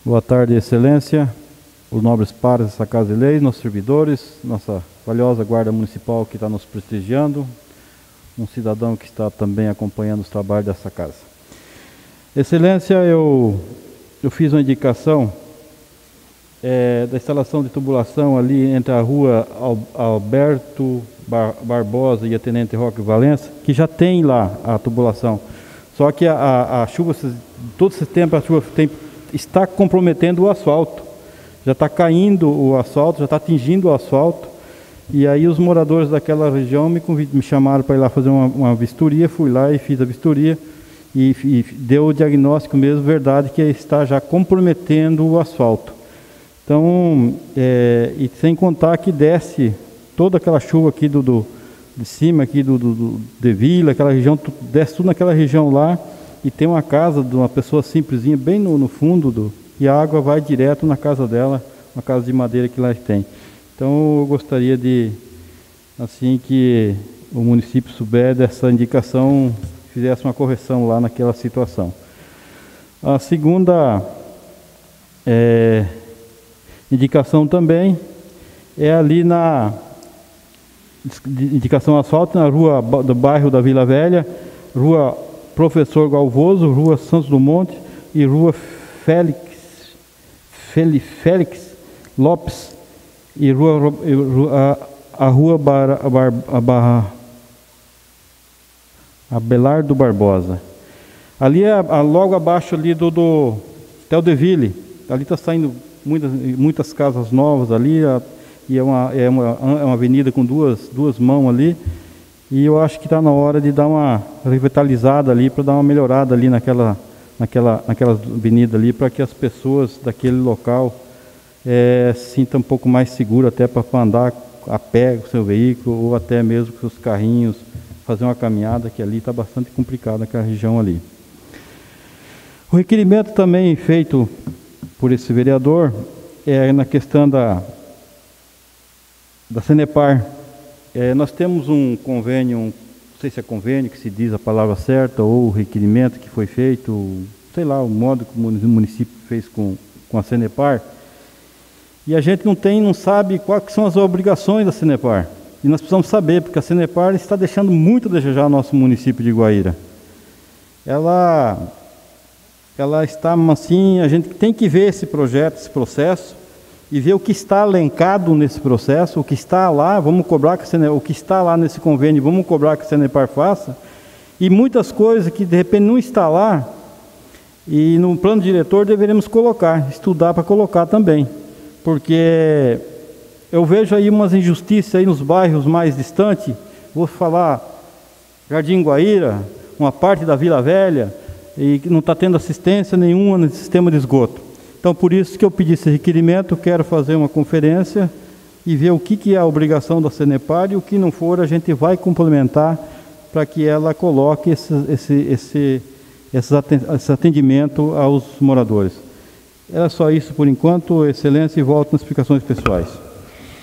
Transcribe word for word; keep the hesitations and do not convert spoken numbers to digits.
Boa tarde, Excelência, os nobres pares dessa Casa de Leis, nossos servidores, nossa valiosa Guarda Municipal que está nos prestigiando, um cidadão que está também acompanhando os trabalhos dessa casa. Excelência, eu, eu fiz uma indicação é, da instalação de tubulação ali entre a rua Alberto Bar Barbosa e a Tenente Roque Valença, que já tem lá a tubulação. Só que a, a, a chuva, todo esse tempo a chuva tem, está comprometendo o asfalto. Já está caindo o asfalto, já está atingindo o asfalto. E aí os moradores daquela região me, me chamaram para ir lá fazer uma, uma vistoria. Fui lá e fiz a vistoria e, e deu o diagnóstico mesmo, verdade, que está já comprometendo o asfalto. Então, é, e sem contar que desce toda aquela chuva aqui do, do, de cima, aqui do, do, do de Vila, aquela região, desce tudo naquela região lá, e tem uma casa de uma pessoa simplesinha bem no, no fundo, do, e a água vai direto na casa dela, uma casa de madeira que lá tem. Então eu gostaria de, assim que o município souber dessa indicação, fizesse uma correção lá naquela situação. A segunda é, indicação também é ali na indicação asfalto, na rua do bairro da Vila Velha, rua Professor Galvoso, rua Santos Dumont e rua Félix, Félix, Félix Lopes e rua, a, a rua Bar, Bar, a Bar, Abelardo Barbosa. Ali é a, logo abaixo ali do, do Teldeville, ali está saindo muitas, muitas casas novas ali, a, e é uma, é, uma, é uma avenida com duas, duas mãos ali, e eu acho que está na hora de dar uma revitalizada ali, para dar uma melhorada ali naquela, naquela, naquela avenida ali, para que as pessoas daquele local é, se sintam um pouco mais seguras até para andar a pé com o seu veículo, ou até mesmo com os carrinhos, fazer uma caminhada, que ali está bastante complicado aquela região ali. O requerimento também feito por esse vereador é na questão da da Sanepar. É, nós temos um convênio, um, não sei se é convênio que se diz a palavra certa, ou o requerimento que foi feito, sei lá, o modo que o município fez com, com a Sanepar, e a gente não tem, não sabe quais são as obrigações da Sanepar, e nós precisamos saber, porque a Sanepar está deixando muito a desejar o nosso município de Guaíra. Ela, ela está assim, a gente tem que ver esse projeto, esse processo, e ver o que está elencado nesse processo, o que está lá, vamos cobrar que a o que está lá nesse convênio, vamos cobrar que a Sanepar faça, e muitas coisas que de repente não está lá, e no plano diretor deveremos colocar, estudar para colocar também, porque eu vejo aí umas injustiças aí nos bairros mais distantes, vou falar Jardim Guaíra, uma parte da Vila Velha, e que não está tendo assistência nenhuma no sistema de esgoto. Então, por isso que eu pedi esse requerimento, quero fazer uma conferência e ver o que, que é a obrigação da Sanepar, e o que não for a gente vai complementar para que ela coloque esse, esse, esse, esse atendimento aos moradores. Era só isso por enquanto, Excelência, e volto nas explicações pessoais.